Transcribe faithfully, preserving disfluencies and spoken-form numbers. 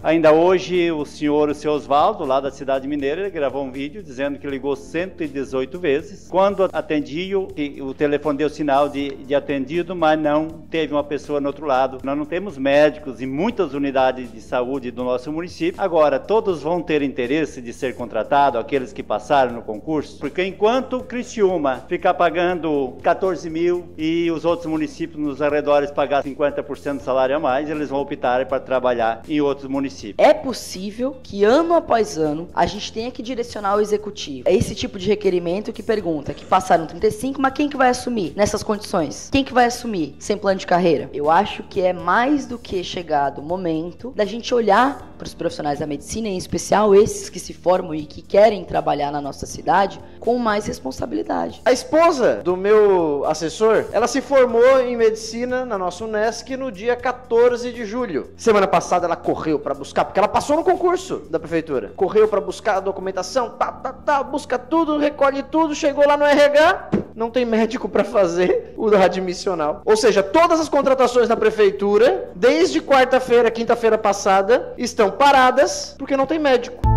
Ainda hoje, o senhor, o seu Oswaldo, lá da cidade mineira, ele gravou um vídeo dizendo que ligou cento e dezoito vezes. Quando atendia, o telefone deu sinal de, de atendido, mas não teve uma pessoa no outro lado. Nós não temos médicos em muitas unidades de saúde do nosso município. Agora, todos vão ter interesse de ser contratados, aqueles que passaram no concurso, porque enquanto o Criciúma ficar pagando quatorze mil e os outros municípios nos arredores pagar cinquenta por cento do salário a mais, eles vão optar para trabalhar em outros municípios. É possível que ano após ano a gente tenha que direcionar o executivo. É esse tipo de requerimento que pergunta, que passaram trinta e cinco, mas quem que vai assumir nessas condições? Quem que vai assumir sem plano de carreira? Eu acho que é mais do que chegado o momento da gente olhar para os profissionais da medicina, em especial esses que se formam e que querem trabalhar na nossa cidade, com mais responsabilidade. A esposa do meu assessor, ela se formou em medicina na nossa Unesc no dia quatorze de julho. Semana passada ela correu para buscar, porque ela passou no concurso da prefeitura. Correu para buscar a documentação, tá, tá, tá, busca tudo, recolhe tudo, chegou lá no R H, não tem médico para fazer o admissional. Ou seja, todas as contratações da prefeitura, desde quarta-feira, quinta-feira passada, estão paradas porque não tem médico.